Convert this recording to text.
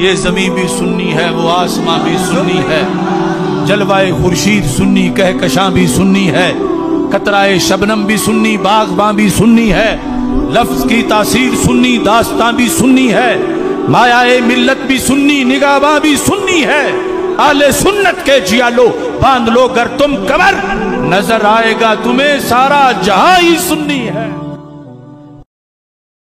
ये ज़मीन भी सुन्नी है, वो आसमां भी सुन्नी है। जलवाए खुर्शीद सुन्नी, कहकशां भी सुन्नी है। कतराए शबनम भी सुन्नी, बागबां भी सुन्नी है। लफ्ज की तासीर सुन्नी, दास्तां भी सुन्नी है। मायाए मिल्लत भी सुन्नी, निगाहबां भी सुन्नी है। आले सुन्नत के जियालो बांध लो गर तुम कमर, नजर आएगा तुम्हें सारा जहां ही सुन्नी है।